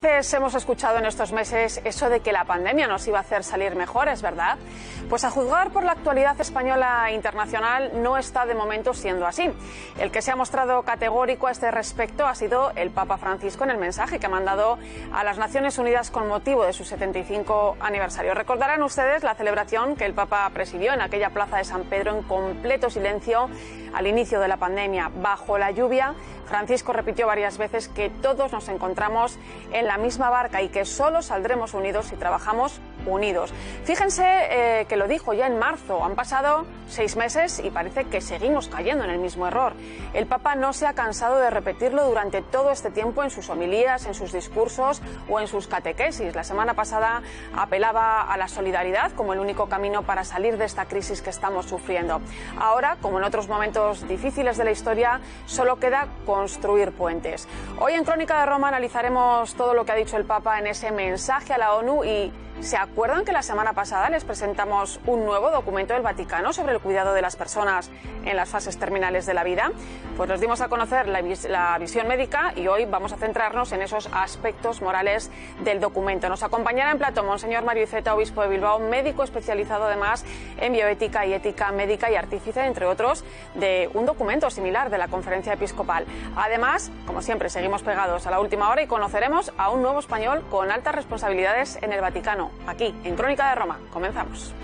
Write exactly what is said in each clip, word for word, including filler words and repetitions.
Hemos escuchado en estos meses eso de que la pandemia nos iba a hacer salir mejores, ¿verdad? Pues a juzgar por la actualidad española e internacional no está de momento siendo así. El que se ha mostrado categórico a este respecto ha sido el Papa Francisco en el mensaje que ha mandado a las Naciones Unidas con motivo de su setenta y cinco aniversario. Recordarán ustedes la celebración que el Papa presidió en aquella plaza de San Pedro en completo silencio al inicio de la pandemia. Bajo la lluvia, Francisco repitió varias veces que todos nos encontramos en la misma barca y que solo saldremos unidos si trabajamos unidos. Fíjense eh, que lo dijo ya en marzo. Han pasado seis meses y parece que seguimos cayendo en el mismo error. El Papa no se ha cansado de repetirlo durante todo este tiempo en sus homilías, en sus discursos o en sus catequesis. La semana pasada apelaba a la solidaridad como el único camino para salir de esta crisis que estamos sufriendo. Ahora, como en otros momentos difíciles de la historia, solo queda construir puentes. Hoy en Crónica de Roma analizaremos todo lo que ha dicho el Papa en ese mensaje a la ONU y ¿se acuerdan que la semana pasada les presentamos un nuevo documento del Vaticano sobre el cuidado de las personas en las fases terminales de la vida? Pues nos dimos a conocer la, vis la visión médica y hoy vamos a centrarnos en esos aspectos morales del documento. Nos acompañará en plató Monseñor Mario Iceta, obispo de Bilbao, médico especializado además en bioética y ética médica y artífice, entre otros, de un documento similar de la Conferencia Episcopal. Además, como siempre, seguimos pegados a la última hora y conoceremos a un nuevo español con altas responsabilidades en el Vaticano. Aquí, en Crónica de Roma. Comenzamos.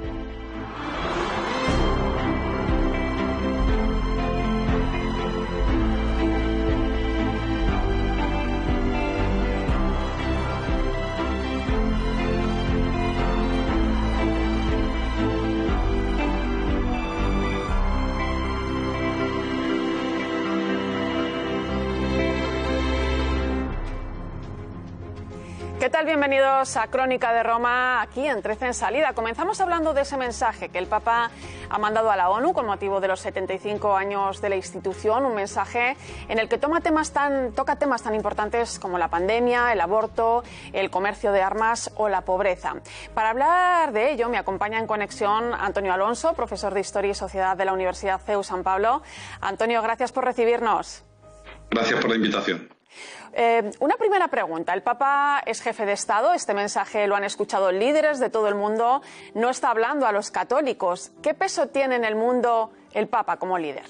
¿Qué tal? Bienvenidos a Crónica de Roma, aquí en trece en salida. Comenzamos hablando de ese mensaje que el Papa ha mandado a la ONU con motivo de los setenta y cinco años de la institución, un mensaje en el que toma temas tan, toca temas tan importantes como la pandemia, el aborto, el comercio de armas o la pobreza. Para hablar de ello me acompaña en conexión Antonio Alonso, profesor de Historia y Sociedad de la Universidad C E U San Pablo. Antonio, gracias por recibirnos. Gracias por la invitación. Eh, una primera pregunta. El Papa es jefe de Estado. Este mensaje lo han escuchado líderes de todo el mundo. No está hablando a los católicos. ¿Qué peso tiene en el mundo el Papa como líder?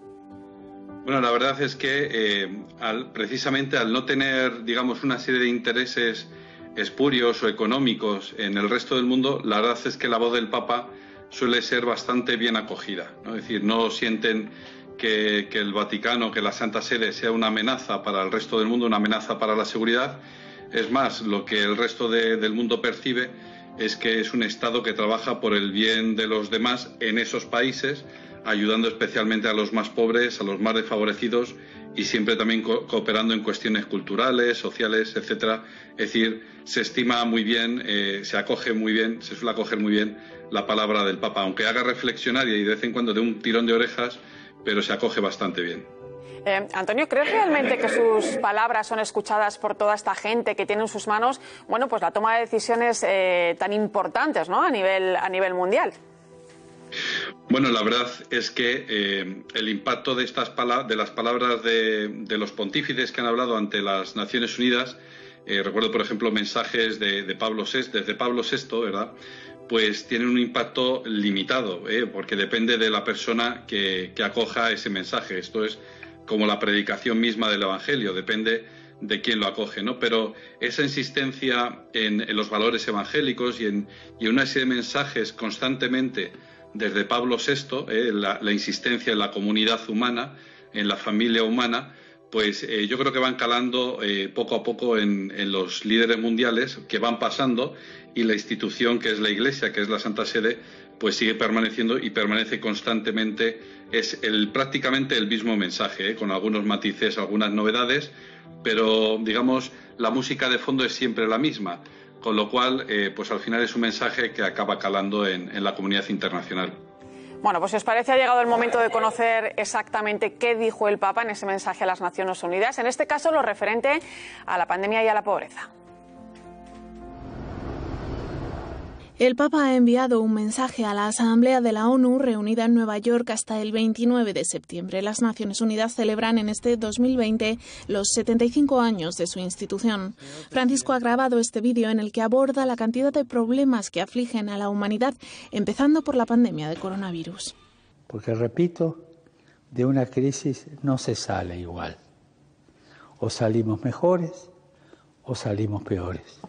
Bueno, la verdad es que eh, al, precisamente al no tener, digamos, una serie de intereses espurios o económicos en el resto del mundo, la verdad es que la voz del Papa suele ser bastante bien acogida, ¿no? Es decir, no sienten Que, que el Vaticano, que la Santa Sede sea una amenaza para el resto del mundo, una amenaza para la seguridad. Es más, lo que el resto de, del mundo percibe es que es un Estado que trabaja por el bien de los demás en esos países, ayudando especialmente a los más pobres, a los más desfavorecidos y siempre también co cooperando en cuestiones culturales, sociales, etcétera. Es decir, se estima muy bien, eh, se acoge muy bien, se suele acoger muy bien la palabra del Papa, aunque haga reflexionar y de vez en cuando de un tirón de orejas, pero se acoge bastante bien. Eh, Antonio, ¿crees realmente que sus palabras son escuchadas por toda esta gente que tiene en sus manos, bueno, pues la toma de decisiones eh, tan importantes, ¿no?, a nivel, a nivel mundial? Bueno, la verdad es que eh, el impacto de estas pala de las palabras de, de los pontífices que han hablado ante las Naciones Unidas, eh, recuerdo por ejemplo mensajes de, de Pablo sexto, desde Pablo sexto, ¿verdad?, pues tienen un impacto limitado, ¿eh? porque depende de la persona que, que acoja ese mensaje. Esto es como la predicación misma del Evangelio, depende de quién lo acoge, ¿no? Pero esa insistencia en, en los valores evangélicos y en, y en una serie de mensajes constantemente desde Pablo sexto, ¿eh? la, la insistencia en la comunidad humana, en la familia humana, pues eh, yo creo que van calando eh, poco a poco en, en los líderes mundiales que van pasando, y la institución que es la Iglesia, que es la Santa Sede, pues sigue permaneciendo y permanece constantemente. Es el, prácticamente el mismo mensaje, ¿eh? con algunos matices, algunas novedades, pero digamos la música de fondo es siempre la misma, con lo cual eh, pues al final es un mensaje que acaba calando en, en la comunidad internacional. Bueno, pues si os parece ha llegado el momento de conocer exactamente qué dijo el Papa en ese mensaje a las Naciones Unidas, en este caso lo referente a la pandemia y a la pobreza. El Papa ha enviado un mensaje a la Asamblea de la ONU reunida en Nueva York hasta el veintinueve de septiembre. Las Naciones Unidas celebran en este dos mil veinte los setenta y cinco años de su institución. Francisco ha grabado este vídeo en el que aborda la cantidad de problemas que afligen a la humanidad, empezando por la pandemia de coronavirus. Porque, repito, de una crisis no se sale igual. O salimos mejores o salimos peores.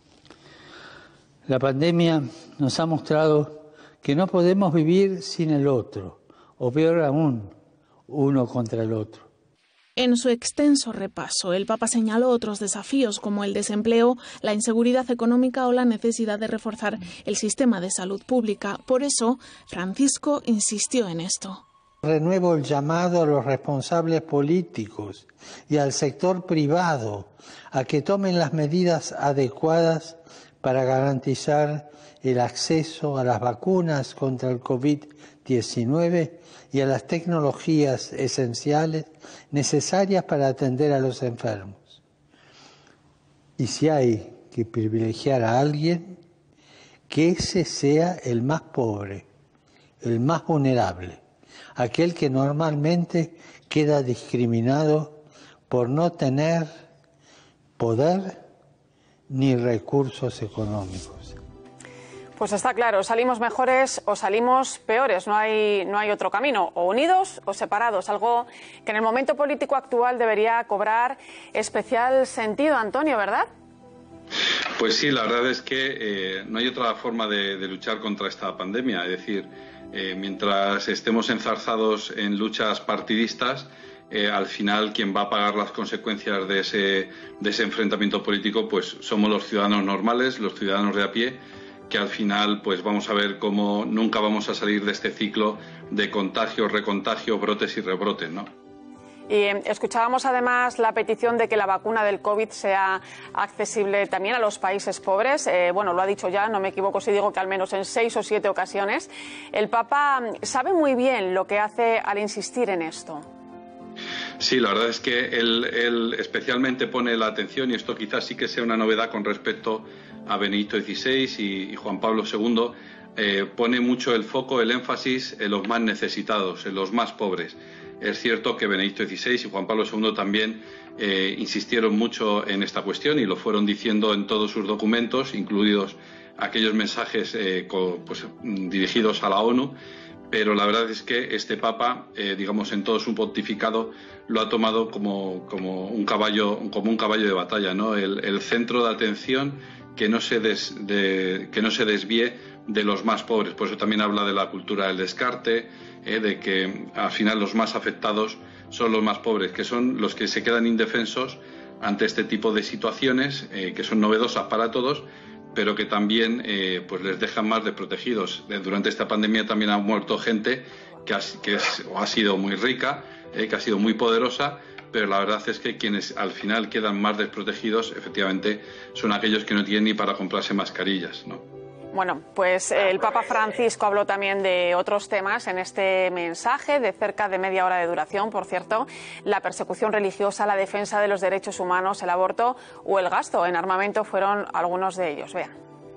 La pandemia nos ha mostrado que no podemos vivir sin el otro, o peor aún, uno contra el otro. En su extenso repaso, el Papa señaló otros desafíos como el desempleo, la inseguridad económica o la necesidad de reforzar el sistema de salud pública. Por eso, Francisco insistió en esto. Renuevo el llamado a los responsables políticos y al sector privado a que tomen las medidas adecuadas para garantizar el acceso a las vacunas contra el COVID diecinueve y a las tecnologías esenciales necesarias para atender a los enfermos. Y si hay que privilegiar a alguien, que ese sea el más pobre, el más vulnerable, aquel que normalmente queda discriminado por no tener poder ni recursos económicos. Pues está claro, salimos mejores o salimos peores, no hay, no hay otro camino, o unidos o separados, algo que en el momento político actual debería cobrar especial sentido, Antonio, ¿verdad? Pues sí, la verdad es que eh, no hay otra forma de, de luchar contra esta pandemia, es decir, eh, mientras estemos enzarzados en luchas partidistas, Eh, al final quien va a pagar las consecuencias de ese, de ese enfrentamiento político pues somos los ciudadanos normales, los ciudadanos de a pie, que al final pues vamos a ver cómo nunca vamos a salir de este ciclo de contagio, recontagio, brotes y rebrotes, ¿no? Y eh, escuchábamos además la petición de que la vacuna del COVID sea accesible también a los países pobres. Eh, bueno, lo ha dicho ya, no me equivoco si digo que al menos en seis o siete ocasiones. El Papa sabe muy bien lo que hace al insistir en esto. Sí, la verdad es que él, él especialmente pone la atención, y esto quizás sí que sea una novedad con respecto a Benedicto dieciséis y, y Juan Pablo segundo, eh, pone mucho el foco, el énfasis en los más necesitados, en los más pobres. Es cierto que Benedicto dieciséis y Juan Pablo segundo también eh, insistieron mucho en esta cuestión y lo fueron diciendo en todos sus documentos, incluidos aquellos mensajes eh, co, pues, dirigidos a la ONU. Pero la verdad es que este Papa, eh, digamos, en todo su pontificado, lo ha tomado como, como, un, caballo, como un caballo de batalla, ¿no? El, el centro de atención que no, se des, de, que no se desvíe de los más pobres. Por eso también habla de la cultura del descarte, eh, de que al final los más afectados son los más pobres, que son los que se quedan indefensos ante este tipo de situaciones, eh, que son novedosas para todos, pero que también eh, pues les dejan más desprotegidos. Durante esta pandemia también ha muerto gente que ha, que es, o ha sido muy rica, eh, que ha sido muy poderosa, pero la verdad es que quienes al final quedan más desprotegidos, efectivamente, son aquellos que no tienen ni para comprarse mascarillas, ¿no? Bueno, pues el Papa Francisco habló también de otros temas en este mensaje de cerca de media hora de duración, por cierto, la persecución religiosa, la defensa de los derechos humanos, el aborto o el gasto en armamento fueron algunos de ellos. Vean.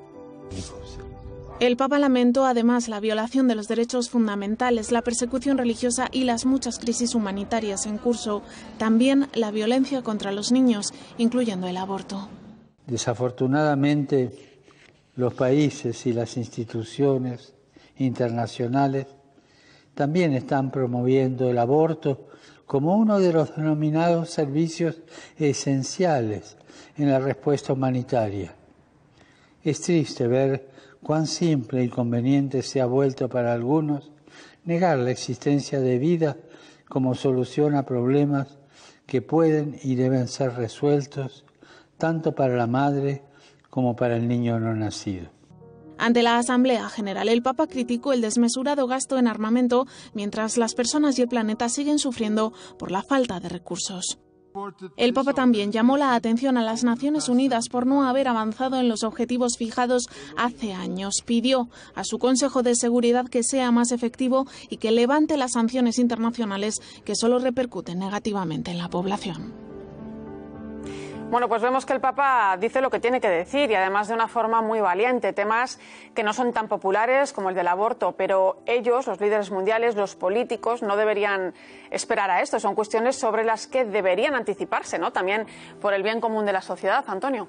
El Papa lamentó además la violación de los derechos fundamentales, la persecución religiosa y las muchas crisis humanitarias en curso, también la violencia contra los niños, incluyendo el aborto. Desafortunadamente, los países y las instituciones internacionales también están promoviendo el aborto como uno de los denominados servicios esenciales en la respuesta humanitaria. Es triste ver cuán simple y conveniente se ha vuelto para algunos negar la existencia de vida como solución a problemas que pueden y deben ser resueltos tanto para la madre como para el niño no nacido. Ante la Asamblea General, el Papa criticó el desmesurado gasto en armamento mientras las personas y el planeta siguen sufriendo por la falta de recursos. El Papa también llamó la atención a las Naciones Unidas por no haber avanzado en los objetivos fijados hace años. Pidió a su Consejo de Seguridad que sea más efectivo y que levante las sanciones internacionales que solo repercuten negativamente en la población. Bueno, pues vemos que el Papa dice lo que tiene que decir y además de una forma muy valiente, temas que no son tan populares como el del aborto, pero ellos, los líderes mundiales, los políticos, no deberían esperar a esto. Son cuestiones sobre las que deberían anticiparse, ¿no? También por el bien común de la sociedad, Antonio.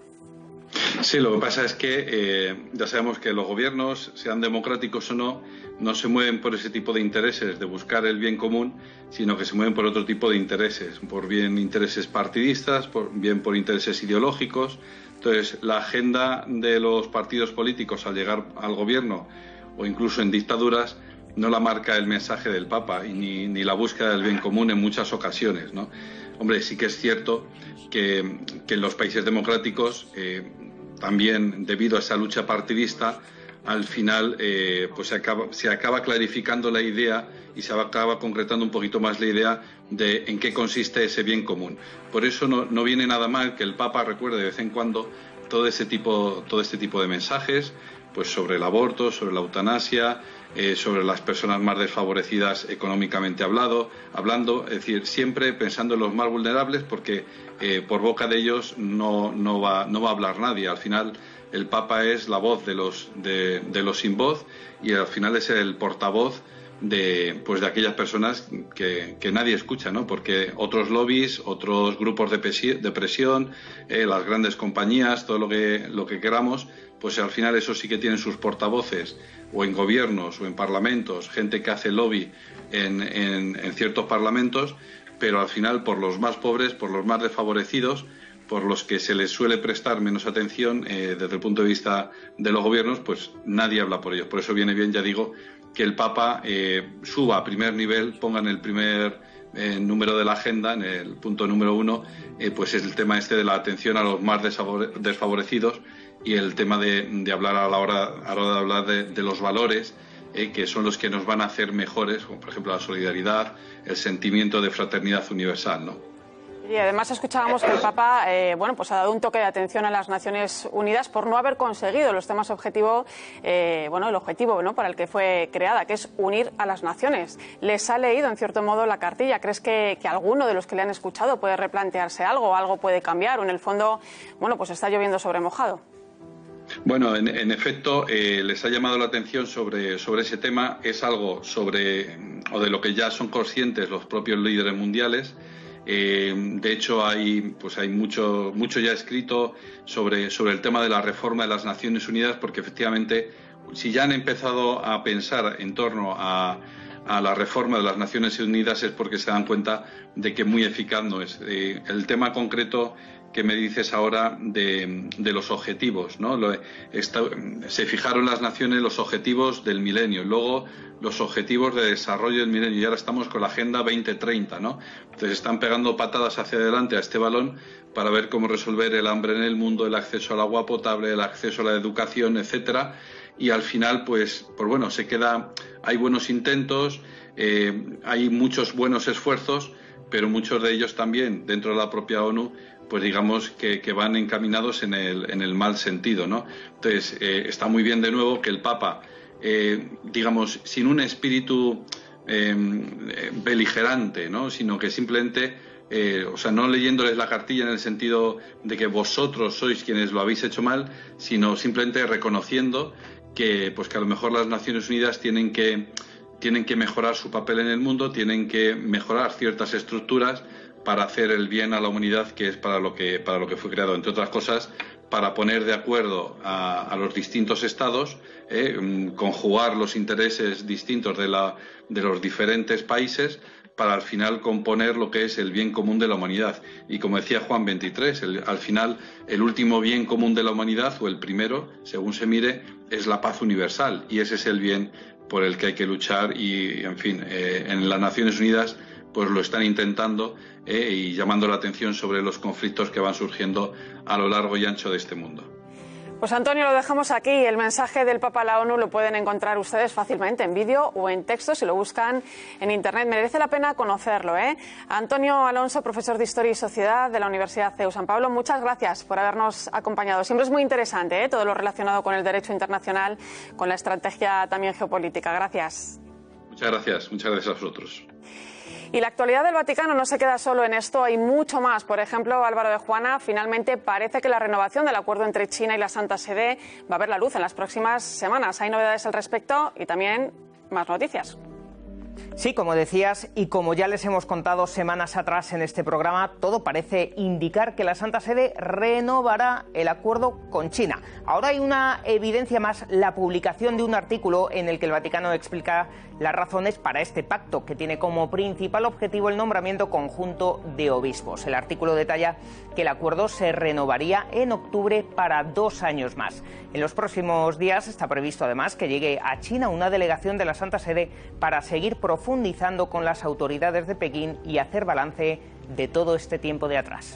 Sí, lo que pasa es que eh, ya sabemos que los gobiernos, sean democráticos o no, no se mueven por ese tipo de intereses de buscar el bien común, sino que se mueven por otro tipo de intereses, por bien intereses partidistas, por bien por intereses ideológicos. Entonces, la agenda de los partidos políticos al llegar al gobierno o incluso en dictaduras no la marca el mensaje del Papa y ni, ni la búsqueda del bien común en muchas ocasiones, ¿no? Hombre, sí que es cierto que, que en los países democráticos, eh, también debido a esa lucha partidista, al final eh, pues se acaba, se acaba clarificando la idea y se acaba concretando un poquito más la idea de en qué consiste ese bien común. Por eso no, no viene nada mal que el Papa recuerde de vez en cuando todo ese tipo, todo este tipo de mensajes, pues sobre el aborto, sobre la eutanasia, eh, sobre las personas más desfavorecidas económicamente hablado, hablando, es decir, siempre pensando en los más vulnerables, porque eh, por boca de ellos no, no, va, no va a hablar nadie. Al final el Papa es la voz de los, de, de los sin voz y al final es el portavoz de, pues de aquellas personas que, que nadie escucha, ¿no? Porque otros lobbies, otros grupos de, pesi, de presión, eh, las grandes compañías, todo lo que, lo que queramos, pues al final eso sí que tienen sus portavoces, o en gobiernos o en parlamentos, gente que hace lobby en, en, en ciertos parlamentos, pero al final por los más pobres, por los más desfavorecidos, por los que se les suele prestar menos atención eh, desde el punto de vista de los gobiernos, pues nadie habla por ellos. Por eso viene bien, ya digo, que el Papa eh, suba a primer nivel, ponga en el primer eh, número de la agenda, en el punto número uno, eh, pues es el tema este de la atención a los más desfavorecidos y el tema de, de hablar a la hora, a la hora de hablar de, de los valores, eh, que son los que nos van a hacer mejores, como por ejemplo la solidaridad, el sentimiento de fraternidad universal, ¿no? Y además escuchábamos que el Papa eh, bueno, pues ha dado un toque de atención a las Naciones Unidas por no haber conseguido los temas objetivo, eh, bueno, el objetivo, ¿no?, para el que fue creada, que es unir a las naciones. ¿Les ha leído en cierto modo la cartilla? ¿Crees que, que alguno de los que le han escuchado puede replantearse algo, algo puede cambiar o en el fondo, bueno, pues está lloviendo sobre mojado? Bueno, en, en efecto, eh, les ha llamado la atención sobre, sobre ese tema. Es algo sobre, o de lo que ya son conscientes los propios líderes mundiales. Eh, de hecho, hay, pues hay mucho, mucho ya escrito sobre, sobre el tema de la reforma de las Naciones Unidas, porque efectivamente, si ya han empezado a pensar en torno a, a la reforma de las Naciones Unidas es porque se dan cuenta de que muy eficaz no es. Eh, el tema concreto que me dices ahora de, de los objetivos, ¿no? Lo, esta, se fijaron las naciones los objetivos del milenio, luego los objetivos de desarrollo del milenio y ahora estamos con la Agenda veinte treinta, ¿no? Entonces están pegando patadas hacia adelante a este balón para ver cómo resolver el hambre en el mundo, el acceso al agua potable, el acceso a la educación, etcétera. Y al final, pues, pues bueno, se queda, hay buenos intentos, eh, hay muchos buenos esfuerzos, pero muchos de ellos también dentro de la propia ONU, pues digamos que, que van encaminados en el, en el mal sentido, ¿no? Entonces, eh, está muy bien de nuevo que el Papa, eh, digamos, sin un espíritu eh, beligerante, ¿no?, sino que simplemente, eh, o sea, no leyéndoles la cartilla en el sentido de que vosotros sois quienes lo habéis hecho mal, sino simplemente reconociendo que, pues que a lo mejor las Naciones Unidas tienen que, tienen que mejorar su papel en el mundo, tienen que mejorar ciertas estructuras para hacer el bien a la humanidad, que es para lo que, para lo que fue creado, entre otras cosas, para poner de acuerdo a, a los distintos estados, eh, conjugar los intereses distintos de, la, de los diferentes países para al final componer lo que es el bien común de la humanidad. Y como decía Juan veintitrés, el, al final el último bien común de la humanidad, o el primero, según se mire, es la paz universal, y ese es el bien por el que hay que luchar y, en fin, eh, en las Naciones Unidas pues lo están intentando eh, y llamando la atención sobre los conflictos que van surgiendo a lo largo y ancho de este mundo. Pues Antonio, lo dejamos aquí. El mensaje del Papa a la ONU lo pueden encontrar ustedes fácilmente en vídeo o en texto si lo buscan en Internet. Merece la pena conocerlo, ¿eh? Antonio Alonso, profesor de Historia y Sociedad de la Universidad C E U San Pablo, muchas gracias por habernos acompañado. Siempre es muy interesante, ¿eh?, todo lo relacionado con el derecho internacional, con la estrategia también geopolítica. Gracias. Muchas gracias. Muchas gracias a vosotros. Y la actualidad del Vaticano no se queda solo en esto, hay mucho más. Por ejemplo, Álvaro de Juana, finalmente parece que la renovación del acuerdo entre China y la Santa Sede va a ver la luz en las próximas semanas. Hay novedades al respecto y también más noticias. Sí, como decías, y como ya les hemos contado semanas atrás en este programa, todo parece indicar que la Santa Sede renovará el acuerdo con China. Ahora hay una evidencia más, la publicación de un artículo en el que el Vaticano explica las razones para este pacto, que tiene como principal objetivo el nombramiento conjunto de obispos. El artículo detalla que el acuerdo se renovaría en octubre para dos años más. En los próximos días está previsto además que llegue a China una delegación de la Santa Sede para seguir profundizando con las autoridades de Pekín y hacer balance de todo este tiempo de atrás.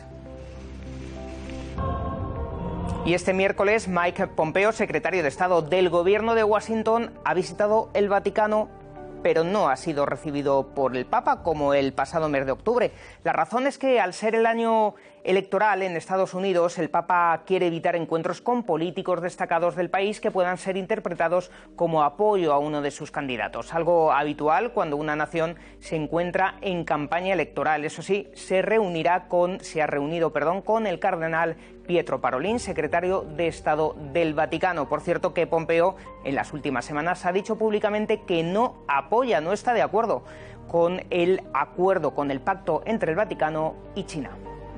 Y este miércoles Mike Pompeo, secretario de Estado del Gobierno de Washington, ha visitado el Vaticano, pero no ha sido recibido por el Papa como el pasado mes de octubre. La razón es que al ser el año electoral en Estados Unidos, el Papa quiere evitar encuentros con políticos destacados del país que puedan ser interpretados como apoyo a uno de sus candidatos. Algo habitual cuando una nación se encuentra en campaña electoral. Eso sí, se reunirá con, se ha reunido, perdón, con el cardenal Pietro Parolin, secretario de Estado del Vaticano. Por cierto, que Pompeo en las últimas semanas ha dicho públicamente que no apoya, no está de acuerdo con el acuerdo, con el pacto entre el Vaticano y China.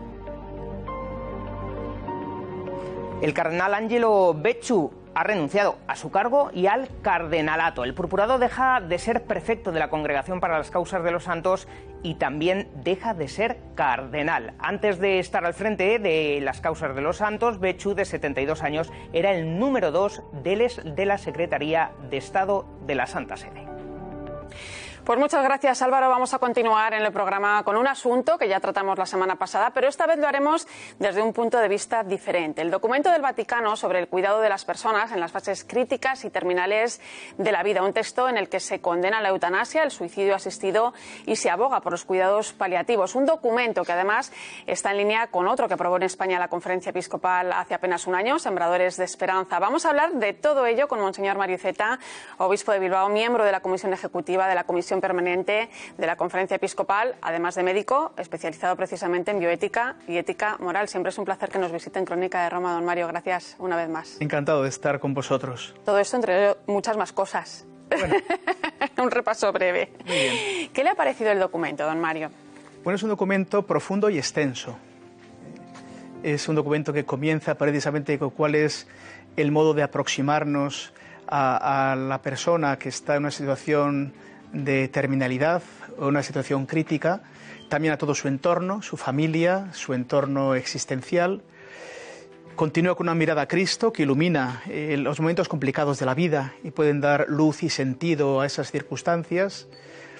El cardenal Angelo Becciu ha renunciado a su cargo y al cardenalato. El purpurado deja de ser prefecto de la Congregación para las Causas de los Santos y también deja de ser cardenal. Antes de estar al frente de las Causas de los Santos, Becciu, de setenta y dos años, era el número dos de la Secretaría de Estado de la Santa Sede. Pues muchas gracias, Álvaro. Vamos a continuar en el programa con un asunto que ya tratamos la semana pasada, pero esta vez lo haremos desde un punto de vista diferente. El documento del Vaticano sobre el cuidado de las personas en las fases críticas y terminales de la vida. Un texto en el que se condena la eutanasia, el suicidio asistido y se aboga por los cuidados paliativos. Un documento que además está en línea con otro que aprobó en España la Conferencia Episcopal hace apenas un año, Sembradores de Esperanza. Vamos a hablar de todo ello con Monseñor Mario Iceta, obispo de Bilbao, miembro de la Comisión Ejecutiva de la Comisión Permanente de la Conferencia Episcopal, además de médico, especializado precisamente en bioética y ética moral. Siempre es un placer que nos visite en Crónica de Roma, don Mario. Gracias una vez más. Encantado de estar con vosotros. Todo esto entre muchas más cosas. Bueno. Un repaso breve. Muy bien. ¿Qué le ha parecido el documento, don Mario? Bueno, es un documento profundo y extenso. Es un documento que comienza precisamente con cuál es el modo de aproximarnos a, a la persona que está en una situación de terminalidad o una situación crítica, también a todo su entorno, su familia, su entorno existencial. Continúa con una mirada a Cristo que ilumina eh, los momentos complicados de la vida y pueden dar luz y sentido a esas circunstancias.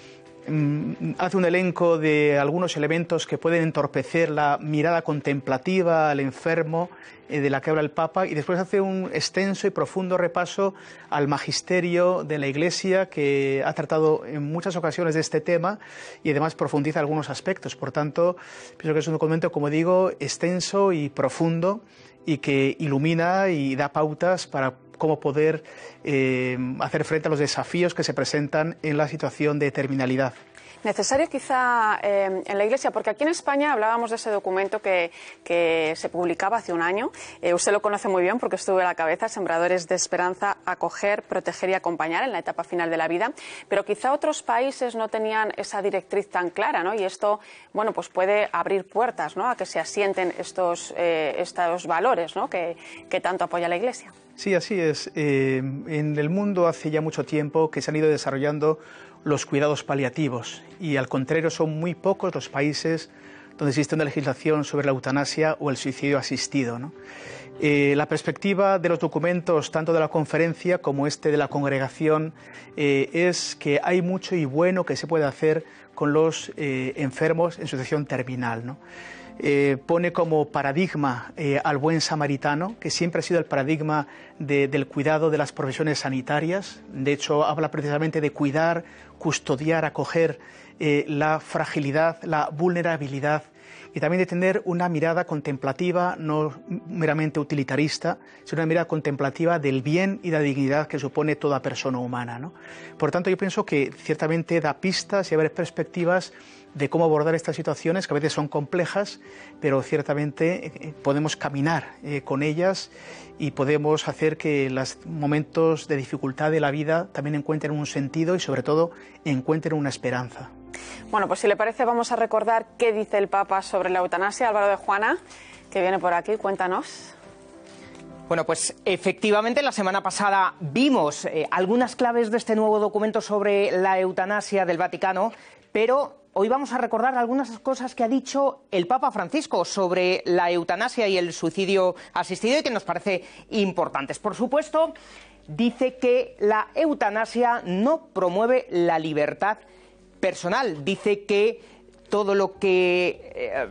Mm, hace un elenco de algunos elementos que pueden entorpecer la mirada contemplativa al enfermo eh, de la que habla el Papa, y después hace un extenso y profundo repaso al magisterio de la Iglesia, que ha tratado en muchas ocasiones de este tema y además profundiza algunos aspectos. Por tanto, pienso que es un documento, como digo, extenso y profundo, y que ilumina y da pautas para cómo poder eh, hacer frente a los desafíos que se presentan en la situación de terminalidad. Necesario quizá eh, en la Iglesia, porque aquí en España hablábamos de ese documento que, que se publicaba hace un año. Eh, usted lo conoce muy bien porque estuvo a la cabeza, Sembradores de Esperanza, acoger, proteger y acompañar en la etapa final de la vida. Pero quizá otros países no tenían esa directriz tan clara, ¿no? Y esto, bueno, pues puede abrir puertas, ¿no?, a que se asienten estos, eh, estos valores, ¿no?, que, que tanto apoya la Iglesia. Sí, así es. Eh, en el mundo hace ya mucho tiempo que se han ido desarrollando los cuidados paliativos, y al contrario son muy pocos los países donde existe una legislación sobre la eutanasia o el suicidio asistido, ¿no? Eh, la perspectiva de los documentos, tanto de la conferencia como este de la congregación, eh, es que hay mucho y bueno que se puede hacer con los eh, enfermos en situación terminal, ¿no? Eh, pone como paradigma eh, al buen samaritano, que siempre ha sido el paradigma de, del cuidado de las profesiones sanitarias. De hecho, habla precisamente de cuidar, custodiar, acoger eh, la fragilidad, la vulnerabilidad y y también de tener una mirada contemplativa, no meramente utilitarista, sino una mirada contemplativa del bien y la dignidad que supone toda persona humana, ¿no? Por tanto, yo pienso que ciertamente da pistas y abre perspectivas de cómo abordar estas situaciones, que a veces son complejas, pero ciertamente eh, podemos caminar eh, con ellas y podemos hacer que los momentos de dificultad de la vida también encuentren un sentido y sobre todo encuentren una esperanza. Bueno, pues si le parece vamos a recordar qué dice el Papa sobre la eutanasia. Álvaro de Juana, que viene por aquí, cuéntanos. Bueno, pues efectivamente la semana pasada vimos eh, algunas claves de este nuevo documento sobre la eutanasia del Vaticano, pero hoy vamos a recordar algunas cosas que ha dicho el Papa Francisco sobre la eutanasia y el suicidio asistido y que nos parece importantes. Por supuesto, dice que la eutanasia no promueve la libertad personal. Dice que todo lo que... Eh,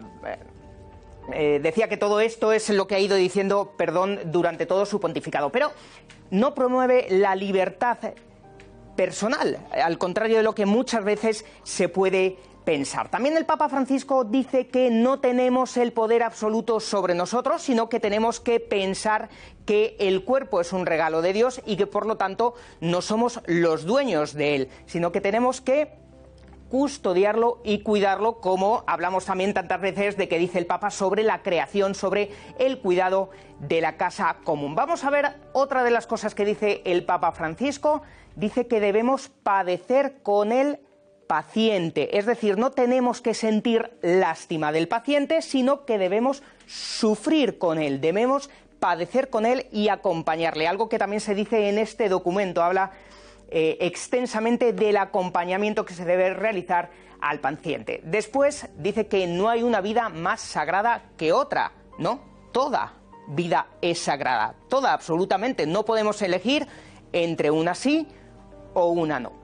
eh, decía que todo esto es lo que ha ido diciendo, perdón, durante todo su pontificado. Pero no promueve la libertad personal, al contrario de lo que muchas veces se puede pensar. También el Papa Francisco dice que no tenemos el poder absoluto sobre nosotros, sino que tenemos que pensar que el cuerpo es un regalo de Dios y que por lo tanto no somos los dueños de él, sino que tenemos que custodiarlo y cuidarlo, como hablamos también tantas veces de que dice el Papa sobre la creación, sobre el cuidado de la casa común. Vamos a ver otra de las cosas que dice el Papa Francisco. Dice que debemos padecer con el paciente, es decir, no tenemos que sentir lástima del paciente, sino que debemos sufrir con él, debemos padecer con él y acompañarle, algo que también se dice en este documento. Habla eh, extensamente del acompañamiento que se debe realizar al paciente. Después dice que no hay una vida más sagrada que otra, ¿no? Toda vida es sagrada, toda, absolutamente. No podemos elegir entre una sí o una no.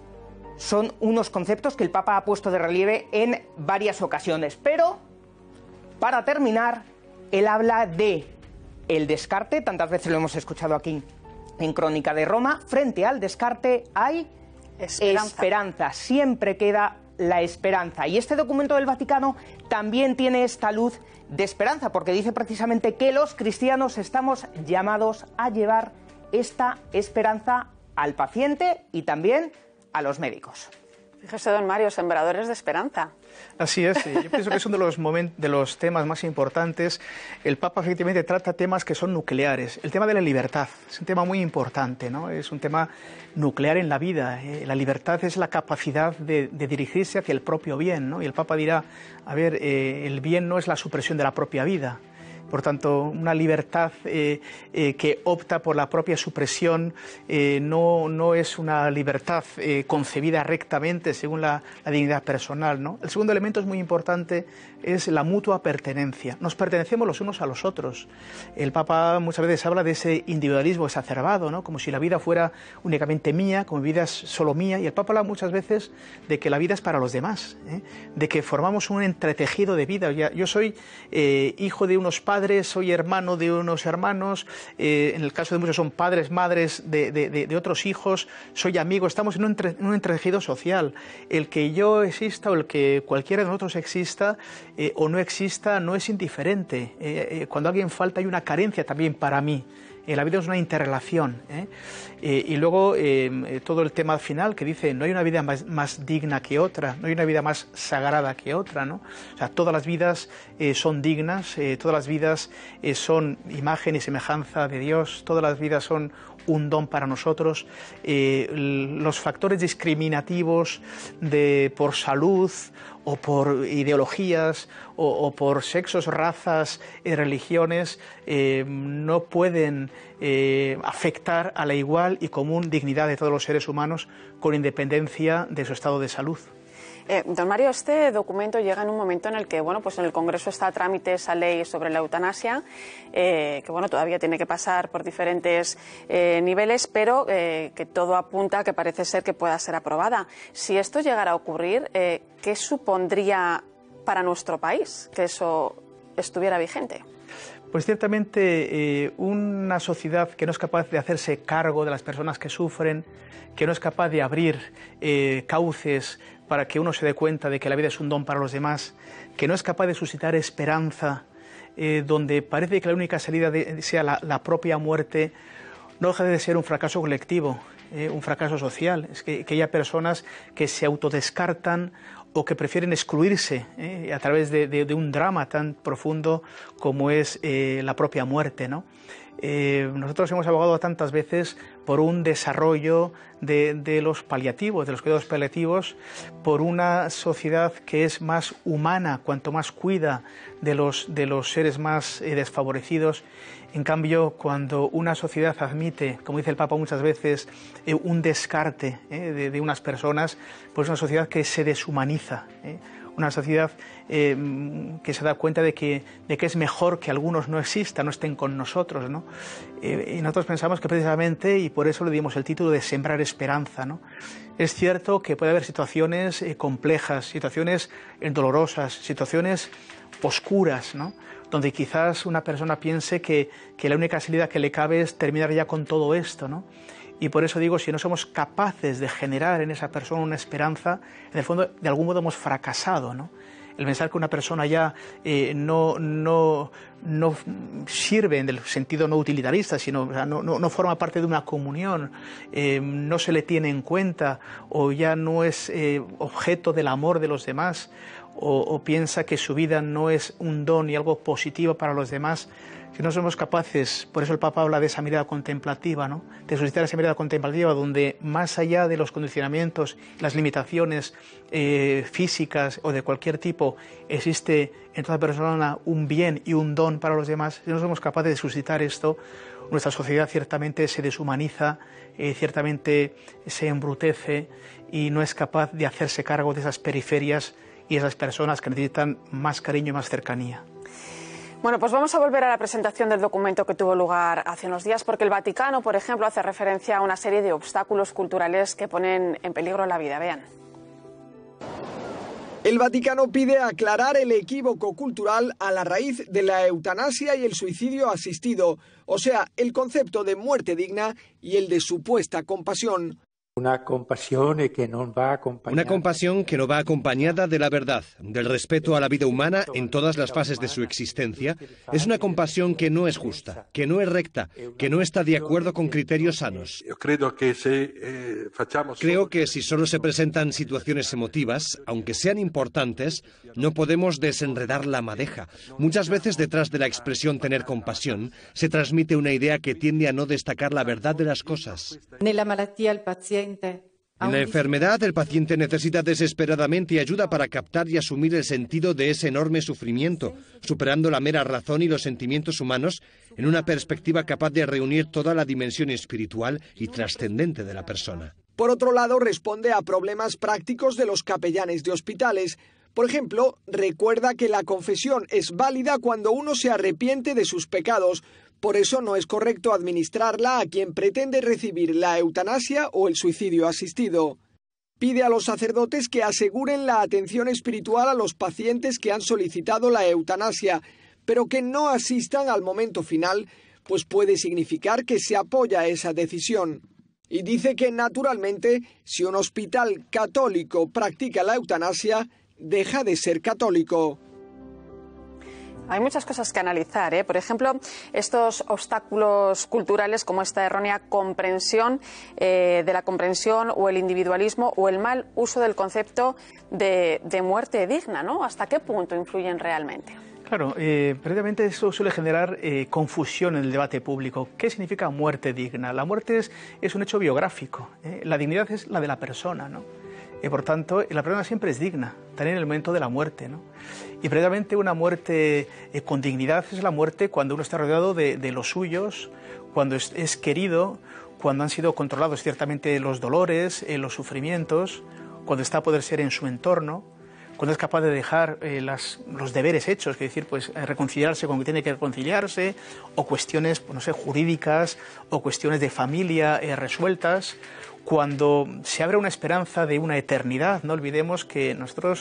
Son unos conceptos que el Papa ha puesto de relieve en varias ocasiones. Pero, para terminar, él habla de el descarte, tantas veces lo hemos escuchado aquí en Crónica de Roma. Frente al descarte hay esperanza. esperanza, siempre queda la esperanza. Y este documento del Vaticano también tiene esta luz de esperanza, porque dice precisamente que los cristianos estamos llamados a llevar esta esperanza al paciente y también a los médicos. Fíjese, don Mario, sembradores de esperanza. Así es, yo pienso que es uno de los, moment, de los temas más importantes. El Papa efectivamente trata temas que son nucleares. El tema de la libertad es un tema muy importante, ¿no? Es un tema nuclear en la vida. ¿eh? La libertad es la capacidad de, de dirigirse hacia el propio bien, ¿no? Y el Papa dirá, a ver, eh, el bien no es la supresión de la propia vida. Por tanto, una libertad eh, eh, que opta por la propia supresión eh, no, no es una libertad eh, concebida rectamente según la, la dignidad personal, ¿no? El segundo elemento es muy importante, es la mutua pertenencia. Nos pertenecemos los unos a los otros. El Papa muchas veces habla de ese individualismo exacerbado, ¿no? Como si la vida fuera únicamente mía, como mi vida es solo mía. Y el Papa habla muchas veces de que la vida es para los demás, ¿eh? De que formamos un entretejido de vida. Yo soy eh, hijo de unos padres, soy hermano de unos hermanos, eh, en el caso de muchos son padres, madres de, de, de, de otros hijos, soy amigo, estamos en un, entre, en un entretejido social. El que yo exista o el que cualquiera de nosotros exista eh, o no exista no es indiferente. Eh, eh, cuando alguien falta hay una carencia también para mí. Eh, la vida es una interrelación. ¿eh? Eh, y luego eh, todo el tema final que dice, no hay una vida más, más digna que otra, no hay una vida más sagrada que otra, ¿no? O sea, todas las vidas eh, son dignas, eh, todas las vidas eh, son imagen y semejanza de Dios, todas las vidas son un don para nosotros. Eh, los factores discriminativos de, por salud o por ideologías o, o por sexos, razas y religiones eh, no pueden eh, afectar a la igual y común dignidad de todos los seres humanos con independencia de su estado de salud. Eh, don Mario, este documento llega en un momento en el que, bueno, pues en el Congreso está a trámite esa ley sobre la eutanasia, eh, que bueno, todavía tiene que pasar por diferentes eh, niveles, pero eh, que todo apunta a que parece ser que pueda ser aprobada. Si esto llegara a ocurrir, eh, ¿qué supondría para nuestro país que eso estuviera vigente? Pues ciertamente eh, una sociedad que no es capaz de hacerse cargo de las personas que sufren, que no es capaz de abrir eh, cauces para que uno se dé cuenta de que la vida es un don para los demás, que no es capaz de suscitar esperanza, eh, donde parece que la única salida de, sea la, la propia muerte, no deja de ser un fracaso colectivo, eh, un fracaso social. Es que, que haya personas que se autodescartan o que prefieren excluirse eh, a través de, de, de un drama tan profundo como es eh, la propia muerte, ¿no? Eh, nosotros hemos abogado tantas veces por un desarrollo de, de los paliativos, de los cuidados paliativos, por una sociedad que es más humana, cuanto más cuida de los, de los seres más eh, desfavorecidos. En cambio, cuando una sociedad admite, como dice el Papa muchas veces, eh, un descarte eh, de, de unas personas, pues es una sociedad que se deshumaniza, eh, una sociedad eh, que se da cuenta de que, de que es mejor que algunos no existan, no estén con nosotros, ¿no? Eh, y nosotros pensamos que precisamente, y por eso le dimos el título de Sembrar Esperanza, ¿no? Es cierto que puede haber situaciones eh, complejas, situaciones eh, dolorosas, situaciones oscuras, ¿no? Donde quizás una persona piense que, que la única salida que le cabe es terminar ya con todo esto, ¿no? Y por eso digo, si no somos capaces de generar en esa persona una esperanza, en el fondo de algún modo hemos fracasado, ¿no? El pensar que una persona ya eh, no, no, no sirve en el sentido no utilitarista, sino o sea, no, no, no forma parte de una comunión, eh, no se le tiene en cuenta o ya no es eh, objeto del amor de los demás, o, o piensa que su vida no es un don y algo positivo para los demás. Si no somos capaces, por eso el Papa habla de esa mirada contemplativa, ¿no? De suscitar esa mirada contemplativa donde más allá de los condicionamientos, las limitaciones eh, físicas o de cualquier tipo, existe en toda persona un bien y un don para los demás. Si no somos capaces de suscitar esto, nuestra sociedad ciertamente se deshumaniza, eh, ciertamente se embrutece y no es capaz de hacerse cargo de esas periferias y esas personas que necesitan más cariño y más cercanía. Bueno, pues vamos a volver a la presentación del documento que tuvo lugar hace unos días, porque el Vaticano, por ejemplo, hace referencia a una serie de obstáculos culturales que ponen en peligro la vida. Vean. El Vaticano pide aclarar el equívoco cultural a la raíz de la eutanasia y el suicidio asistido, o sea, el concepto de muerte digna y el de supuesta compasión. Una compasión que no va acompañada. Una compasión que no va acompañada de la verdad, del respeto a la vida humana en todas las fases de su existencia. Es una compasión que no es justa, que no es recta, que no está de acuerdo con criterios sanos. Creo que si, eh, facciamo... Creo que si solo se presentan situaciones emotivas, aunque sean importantes, no podemos desenredar la madeja. Muchas veces detrás de la expresión tener compasión se transmite una idea que tiende a no destacar la verdad de las cosas. Nella malattia il paziente En la enfermedad, el paciente necesita desesperadamente ayuda para captar y asumir el sentido de ese enorme sufrimiento, superando la mera razón y los sentimientos humanos en una perspectiva capaz de reunir toda la dimensión espiritual y trascendente de la persona. Por otro lado, responde a problemas prácticos de los capellanes de hospitales. Por ejemplo, recuerda que la confesión es válida cuando uno se arrepiente de sus pecados. Por eso no es correcto administrarla a quien pretende recibir la eutanasia o el suicidio asistido. Pide a los sacerdotes que aseguren la atención espiritual a los pacientes que han solicitado la eutanasia, pero que no asistan al momento final, pues puede significar que se apoya esa decisión. Y dice que, naturalmente, si un hospital católico practica la eutanasia, deja de ser católico. Hay muchas cosas que analizar, ¿eh? Por ejemplo, estos obstáculos culturales como esta errónea comprensión eh, de la comprensión o el individualismo o el mal uso del concepto de, de muerte digna, ¿no? ¿Hasta qué punto influyen realmente? Claro, eh, precisamente eso suele generar eh, confusión en el debate público. ¿Qué significa muerte digna? La muerte es, es un hecho biográfico, ¿eh? La dignidad es la de la persona, ¿no? Y por tanto, la persona siempre es digna, también en el momento de la muerte, ¿no? Y precisamente una muerte eh, con dignidad es la muerte cuando uno está rodeado de, de los suyos, cuando es, es querido, cuando han sido controlados ciertamente los dolores, eh, los sufrimientos, cuando está a poder ser en su entorno, cuando es capaz de dejar eh, las, los deberes hechos, es decir, pues eh, reconciliarse con lo que tiene que reconciliarse, o cuestiones, pues, no sé, jurídicas, o cuestiones de familia eh, resueltas, cuando se abre una esperanza de una eternidad. No olvidemos que nosotros,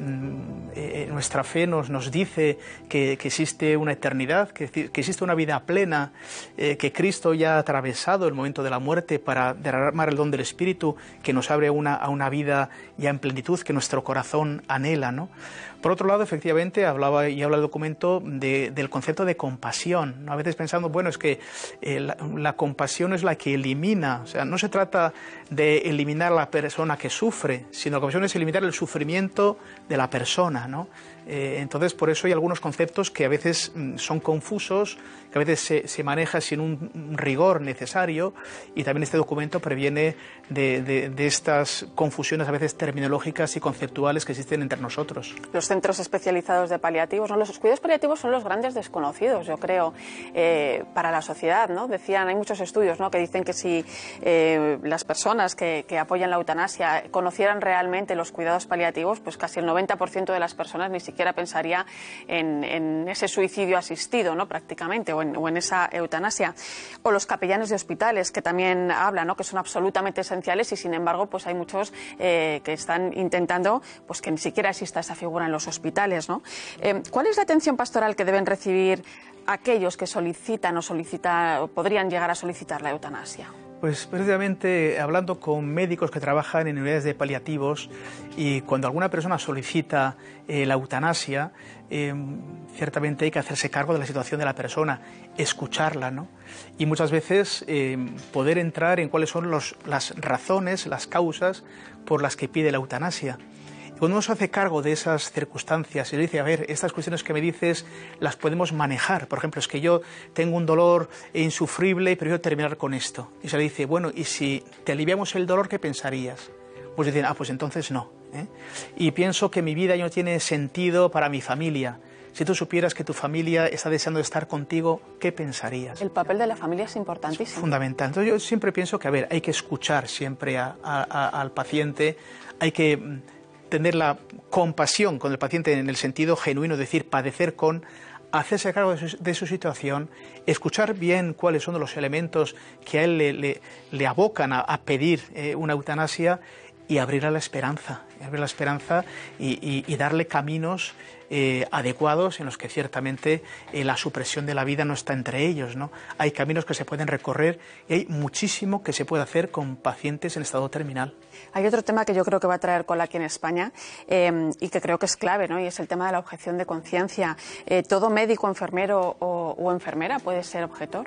eh, nuestra fe nos, nos dice que, que existe una eternidad, que, que existe una vida plena, eh, que Cristo ya ha atravesado el momento de la muerte para derramar el don del Espíritu, que nos abre una, a una vida ya en plenitud, que nuestro corazón anhela, ¿no? Por otro lado, efectivamente, hablaba y habla el documento de, del concepto de compasión, ¿no? A veces pensando, bueno, es que eh, la, la compasión es la que elimina, o sea, no se trata de eliminar a la persona que sufre, sino la compasión es eliminar el sufrimiento de la persona, ¿no? Eh, entonces, por eso hay algunos conceptos que a veces mm, son confusos, que a veces se, se maneja sin un rigor necesario, y también este documento previene de, de, de estas confusiones a veces terminológicas y conceptuales que existen entre nosotros. Los centros especializados de paliativos, ¿no? Los cuidados paliativos son los grandes desconocidos, yo creo, eh, para la sociedad, ¿no? Decían, hay muchos estudios, ¿no?, que dicen que si eh, las personas que, que apoyan la eutanasia conocieran realmente los cuidados paliativos, pues casi el noventa por ciento de las personas ni siquiera pensaría en, en ese suicidio asistido, ¿no?, prácticamente, o en, o en esa eutanasia. O los capellanes de hospitales, que también hablan, ¿no?, que son absolutamente esenciales, y sin embargo pues hay muchos eh, que están intentando pues que ni siquiera exista esa figura en los hospitales, ¿no? Eh, ¿Cuál es la atención pastoral que deben recibir aquellos que solicitan o solicitan, o podrían llegar a solicitar la eutanasia? Pues precisamente hablando con médicos que trabajan en unidades de paliativos, y cuando alguna persona solicita eh, la eutanasia, eh, ciertamente hay que hacerse cargo de la situación de la persona, escucharla, ¿no? Y muchas veces eh, poder entrar en cuáles son los, las razones, las causas por las que pide la eutanasia. Cuando uno se hace cargo de esas circunstancias y le dice, a ver, estas cuestiones que me dices las podemos manejar. Por ejemplo, es que yo tengo un dolor insufrible y prefiero terminar con esto. Y se le dice, bueno, ¿y si te aliviamos el dolor, qué pensarías? Pues dicen, ah, pues entonces no, ¿eh? Y pienso que mi vida ya no tiene sentido para mi familia. Si tú supieras que tu familia está deseando estar contigo, ¿qué pensarías? El papel de la familia es importantísimo. Es fundamental. Entonces yo siempre pienso que, a ver, hay que escuchar siempre a, a, a, al paciente, hay que tener la compasión con el paciente en el sentido genuino, es decir, padecer con, hacerse cargo de su, de su situación, escuchar bien cuáles son los elementos que a él le, le, le abocan a, a pedir eh, una eutanasia, y abrir a la esperanza, abrir la esperanza y, y, y darle caminos eh, adecuados en los que ciertamente eh, la supresión de la vida no está entre ellos, ¿no? Hay caminos que se pueden recorrer y hay muchísimo que se puede hacer con pacientes en estado terminal. Hay otro tema que yo creo que va a traer cola aquí en España eh, y que creo que es clave, ¿no? Y es el tema de la objeción de conciencia. Eh, ¿Todo médico, enfermero o, o enfermera puede ser objetor?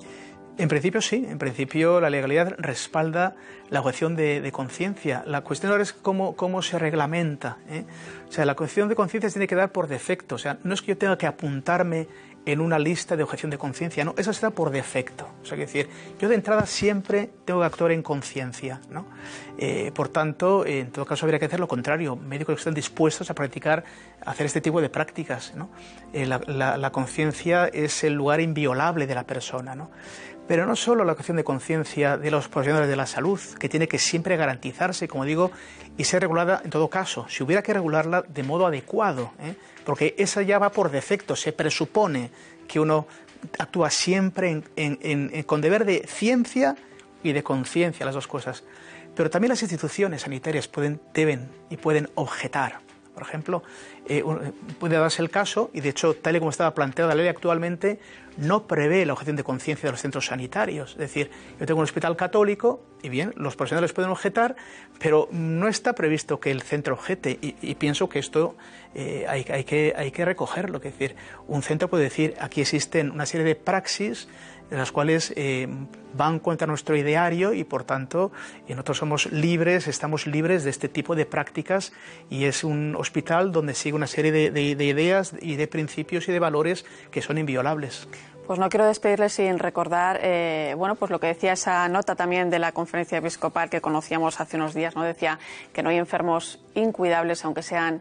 En principio sí, en principio la legalidad respalda la objeción de, de conciencia. La cuestión ahora es cómo, cómo se reglamenta, ¿eh? O sea, la objeción de conciencia se tiene que dar por defecto. O sea, no es que yo tenga que apuntarme en una lista de objeción de conciencia, no, eso se da por defecto. O sea, es decir, yo de entrada siempre tengo que actuar en conciencia, ¿no? Eh, por tanto, en todo caso habría que hacer lo contrario, médicos que estén dispuestos a practicar, a hacer este tipo de prácticas, ¿no? Eh, la la, la conciencia es el lugar inviolable de la persona, ¿no? Pero no solo la objeción de conciencia de los profesionales de la salud, que tiene que siempre garantizarse, como digo, y ser regulada en todo caso, si hubiera que regularla de modo adecuado, ¿eh? Porque esa ya va por defecto, se presupone que uno actúa siempre en, en, en, con deber de ciencia y de conciencia, las dos cosas. Pero también las instituciones sanitarias pueden, deben y pueden objetar. Por ejemplo, eh, puede darse el caso, y de hecho, tal y como estaba planteada la ley actualmente, no prevé la objeción de conciencia de los centros sanitarios. Es decir, yo tengo un hospital católico, y bien, los profesionales pueden objetar, pero no está previsto que el centro objete, y, y pienso que esto eh, hay, hay, que, hay que recogerlo. Es decir, un centro puede decir, aquí existen una serie de praxis en las cuales eh, van contra nuestro ideario y por tanto eh, nosotros somos libres, estamos libres de este tipo de prácticas, y es un hospital donde sigue una serie de, de, de ideas y de principios y de valores que son inviolables. Pues no quiero despedirle sin recordar, eh, bueno, pues lo que decía esa nota también de la Conferencia Episcopal que conocíamos hace unos días, ¿no? Decía que no hay enfermos incuidables, aunque sean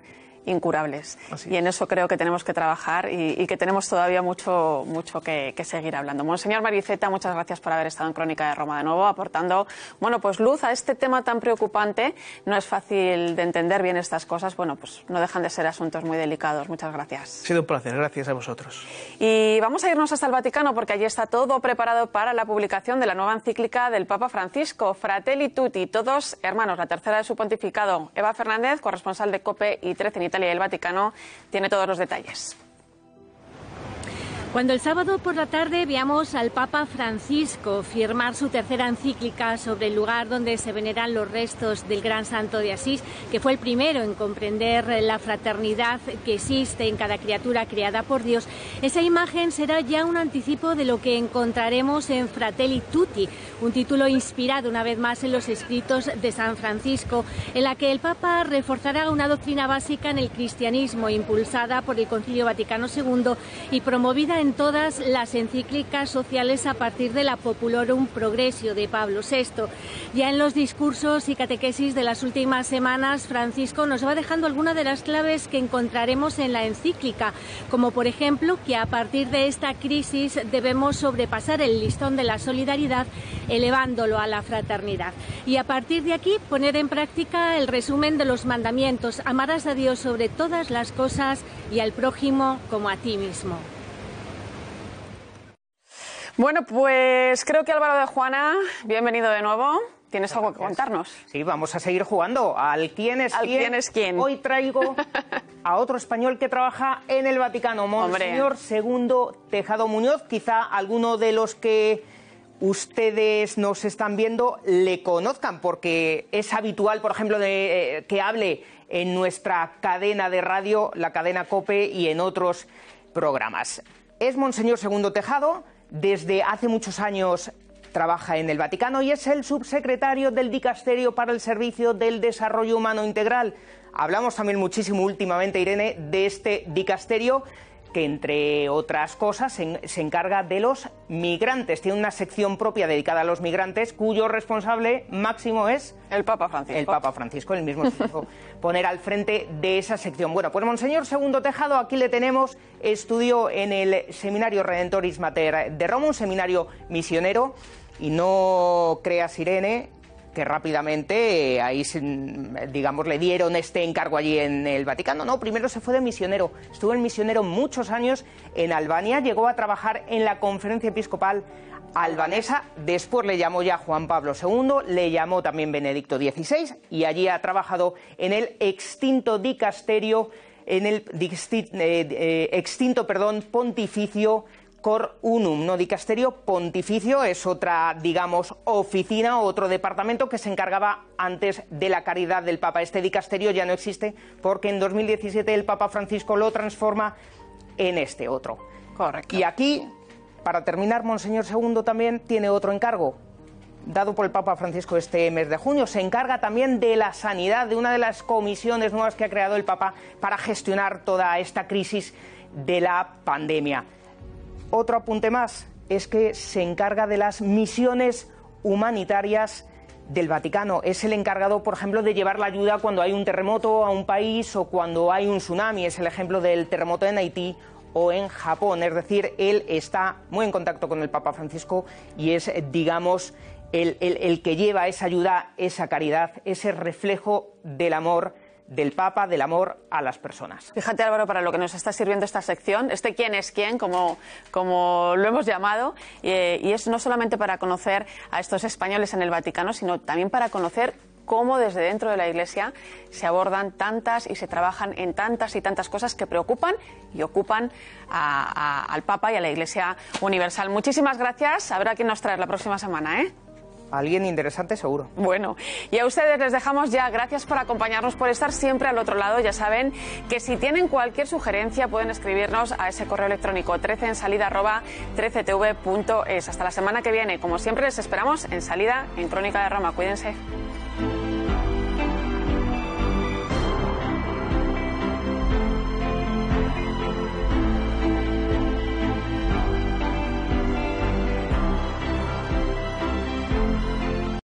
incurables. Así y en eso creo que tenemos que trabajar y, y que tenemos todavía mucho, mucho que, que seguir hablando. Monseñor Mariceta, muchas gracias por haber estado en Crónica de Roma de nuevo, aportando, bueno, pues luz a este tema tan preocupante. No es fácil de entender bien estas cosas. Bueno, pues no dejan de ser asuntos muy delicados. Muchas gracias. Ha sido un placer. Gracias a vosotros. Y vamos a irnos hasta el Vaticano porque allí está todo preparado para la publicación de la nueva encíclica del Papa Francisco, Fratelli Tutti, todos hermanos, la tercera de su pontificado. Eva Fernández, corresponsal de COPE y trece en Italia y el Vaticano, tiene todos los detalles. Cuando el sábado por la tarde veamos al Papa Francisco firmar su tercera encíclica sobre el lugar donde se veneran los restos del gran santo de Asís, que fue el primero en comprender la fraternidad que existe en cada criatura creada por Dios, esa imagen será ya un anticipo de lo que encontraremos en Fratelli Tutti, un título inspirado una vez más en los escritos de San Francisco, en la que el Papa reforzará una doctrina básica en el cristianismo impulsada por el Concilio Vaticano segundo y promovida en en todas las encíclicas sociales a partir de la Populorum Progressio de Pablo sexto. Ya en los discursos y catequesis de las últimas semanas, Francisco nos va dejando algunas de las claves que encontraremos en la encíclica, como por ejemplo que a partir de esta crisis debemos sobrepasar el listón de la solidaridad elevándolo a la fraternidad. Y a partir de aquí poner en práctica el resumen de los mandamientos: amarás a Dios sobre todas las cosas y al prójimo como a ti mismo. Bueno, pues creo que Álvaro de Juana, bienvenido de nuevo. ¿Tienes algo que contarnos? Sí, vamos a seguir jugando al quién es ¿Al quién. quién es quién? Hoy traigo a otro español que trabaja en el Vaticano, Monseñor Segundo Tejado Muñoz. Quizá alguno de los que ustedes nos están viendo le conozcan, porque es habitual, por ejemplo, de, eh, que hable en nuestra cadena de radio, la cadena COPE, y en otros programas. Es Monseñor Segundo Tejado. Desde hace muchos años trabaja en el Vaticano y es el subsecretario del Dicasterio para el Servicio del Desarrollo Humano Integral. Hablamos también muchísimo últimamente, Irene, de este dicasterio que, entre otras cosas, se, se encarga de los migrantes. Tiene una sección propia dedicada a los migrantes, cuyo responsable máximo es el Papa Francisco. El Papa Francisco, el mismo se hizo poner al frente de esa sección. Bueno, pues Monseñor Segundo Tejado, aquí le tenemos. Estudió en el Seminario Redentoris Mater de Roma, un seminario misionero, y no creas, Irene, que rápidamente eh, ahí, digamos, le dieron este encargo allí en el Vaticano. No, primero se fue de misionero. Estuvo en misionero muchos años en Albania, llegó a trabajar en la Conferencia Episcopal albanesa, después le llamó ya Juan Pablo segundo, le llamó también Benedicto dieciséis, y allí ha trabajado en el extinto dicasterio, en el eh, eh, extinto, perdón, pontificio Cor Unum, no dicasterio pontificio, es otra, digamos, oficina, otro departamento que se encargaba antes de la caridad del Papa. Este dicasterio ya no existe porque en dos mil diecisiete el Papa Francisco lo transforma en este otro. Correcto. Y aquí, para terminar, Monseñor Segundo también tiene otro encargo dado por el Papa Francisco este mes de junio. Se encarga también de la sanidad, de una de las comisiones nuevas que ha creado el Papa para gestionar toda esta crisis de la pandemia. Otro apunte más es que se encarga de las misiones humanitarias del Vaticano. Es el encargado, por ejemplo, de llevar la ayuda cuando hay un terremoto a un país o cuando hay un tsunami. Es el ejemplo del terremoto en Haití o en Japón. Es decir, él está muy en contacto con el Papa Francisco y es, digamos, el, el, el que lleva esa ayuda, esa caridad, ese reflejo del amor del Papa, del amor a las personas. Fíjate, Álvaro, para lo que nos está sirviendo esta sección, este quién es quién, como, como lo hemos llamado, eh, y es no solamente para conocer a estos españoles en el Vaticano, sino también para conocer cómo desde dentro de la Iglesia se abordan tantas y se trabajan en tantas y tantas cosas que preocupan y ocupan a, a, al Papa y a la Iglesia Universal. Muchísimas gracias. Habrá quien nos trae la próxima semana, ¿eh? Alguien interesante, seguro. Bueno, y a ustedes les dejamos ya. Gracias por acompañarnos, por estar siempre al otro lado. Ya saben que si tienen cualquier sugerencia pueden escribirnos a ese correo electrónico trece en salida arroba trece t v punto es. Hasta la semana que viene. Como siempre, les esperamos en Salida, en Crónica de Roma. Cuídense.